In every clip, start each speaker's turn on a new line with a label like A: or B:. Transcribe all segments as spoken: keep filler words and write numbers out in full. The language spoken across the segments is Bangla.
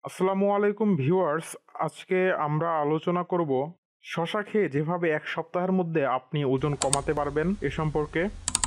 A: আসসালামু আলাইকুম ভিউয়ার্স। আজকে আমরা আলোচনা করব শশা খেয়ে যেভাবে এক সপ্তাহের মধ্যে আপনি ওজন কমাতে পারবেন এ সম্পর্কে।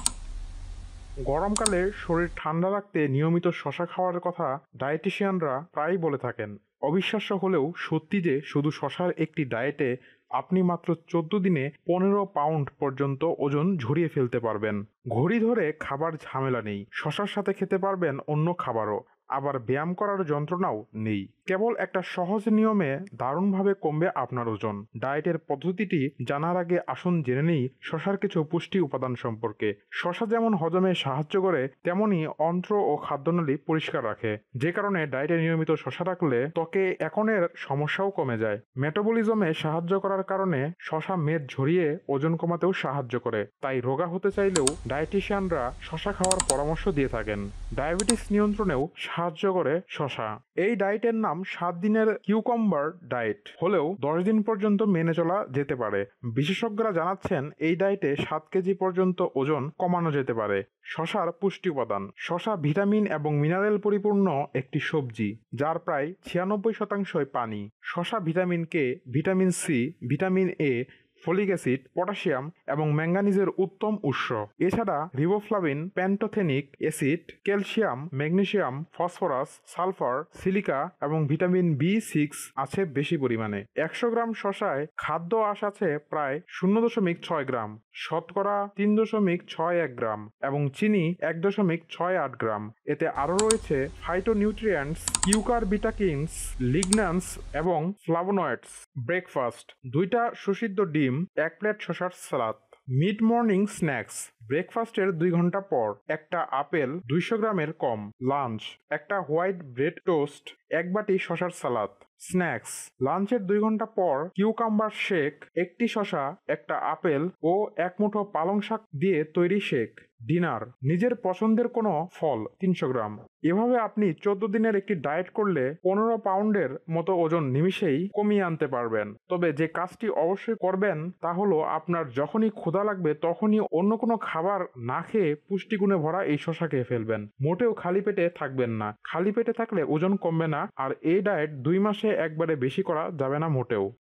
A: গরমকালে শরীর ঠান্ডা রাখতে নিয়মিত শশা খাওয়ার কথা ডায়েটিশিয়ানরা প্রায়ই বলে থাকেন। অবিশ্বাস্য হলেও সত্যি যে শুধু শশার একটি ডায়েটে আপনি মাত্র চোদ্দ দিনে পনেরো পাউন্ড পর্যন্ত ওজন ঝরিয়ে ফেলতে পারবেন। ঘড়ি ধরে খাবার ঝামেলা নেই, শশার সাথে খেতে পারবেন অন্য খাবারও, আবার ব্যায়াম করার যন্ত্রণাও নেই। কেবল একটা সহজ নিয়মে দারুণভাবে কমবে আপনার ওজন। ডায়েটের পদ্ধতিটি জানার আগে আসুন জেনে নিই শশার কিছু পুষ্টি উপাদান সম্পর্কে। শশা যেমন হজমে সাহায্য করে, তেমনি অন্ত্র ও খাদ্যনালী পরিষ্কার রাখে, যে কারণে ডায়েটে নিয়মিত শশা রাখলে ত্বকে একনের সমস্যাও কমে যায়। মেটাবলিজমে সাহায্য করার কারণে শশা মেদ ঝরিয়ে ওজন কমাতেও সাহায্য করে, তাই রোগা হতে চাইলেও ডায়েটিশিয়ানরা শশা খাওয়ার পরামর্শ দিয়ে থাকেন। ডায়াবেটিস নিয়ন্ত্রণেও সাহায্য করে শশা। এই ডায়েটের নাম সাত দিনের কিউকাম্বার ডায়েট হলেও দশ দিন পর্যন্ত মেনে চলা যেতে পারে। বিশেষজ্ঞরা জানাচ্ছেন এই ডায়েটে সাত কেজি পর্যন্ত ওজন কমানো যেতে পারে। শশার পুষ্টি উপাদান। শশা ভিটামিন এবং মিনারেল পরিপূর্ণ একটি সবজি, যার প্রায় ছিয়ানব্বই শতাংশই পানি। শশা vitamin K, vitamin C, vitamin A, folic acid, potassium এবং ম্যাঙ্গানিজের উত্তম উৎস। এছাড়া riboflavin, pantothenic acid, calcium, magnesium, phosphorus, sulphur, silica এবং ভিটামিন বি সিক্স আছে বেশি পরিমাণে। একশো গ্রাম শশায় খাদ্য আঁশ আছে প্রায় শূন্য দশমিক ছয় গ্রাম, শতকরা তিন দশমিক ছয় এক গ্রাম এবং চিনি এক দশমিক ছয় আট গ্রাম। এতে আরও রয়েছে ফাইটোনিউট্রিয়েন্টস, কিউকার বিটাকিনস, লিগন্যান্স এবং ফ্লাভোনয়েডস। ব্রেকফাস্ট: দুইটা সুসিদ্ধ ডিম, এক প্লেট শশার সালাদ। মিড মর্নিং স্ন্যাক্স: ব্রেকফাস্টের দুই ঘন্টা পর একটা আপেল দুইশো গ্রামের কম। লাঞ্চ: একটা হোয়াইট ব্রেড টোস্ট, এক বাটি শশার সালাদ। স্ন্যাক্স: লাঞ্চের দুই ঘন্টা পর কিউকাম্বার শেক, একটি শশা, একটা আপেল ও এক মুঠো পালং শাক দিয়ে তৈরি শেক। ডিনার: নিজের পছন্দের কোনো ফল তিনশো গ্রাম। এভাবে আপনি চোদ্দ দিনের একটি ডায়েট করলে পনেরো পাউন্ডের মতো ওজন নিমিষেই কমিয়ে আনতে পারবেন। তবে যে কাজটি অবশ্যই করবেন তা হলো আপনার যখনই ক্ষুধা লাগবে তখনই অন্য কোনো খাবার না খেয়ে পুষ্টিগুণে ভরা এই শশা খেয়ে ফেলবেন। মোটেও খালি পেটে থাকবেন না। খালি পেটে থাকলে ওজন কমবে না, আর এই ডায়েট দুই মাসে একবারে বেশি করা যাবে না মোটেও।